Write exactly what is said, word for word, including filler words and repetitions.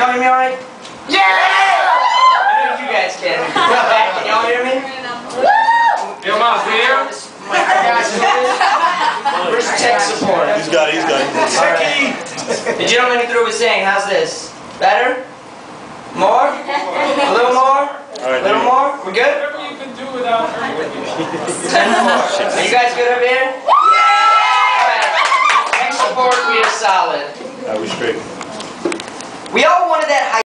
Y'all hear me alright? Yeah! I know you guys can. Well, back, can y'all hear me? Yo, Miles, we here? I got you. Where's tech support? He's got it, he's got it. Techie! Did you know me through with saying, how's this? Better? More? A little more? A little more? We're good? Whatever you can do without hurting me. Ten more. Are you guys good over here? Alright. Tech support, we are solid. That was straight. We all wanted that high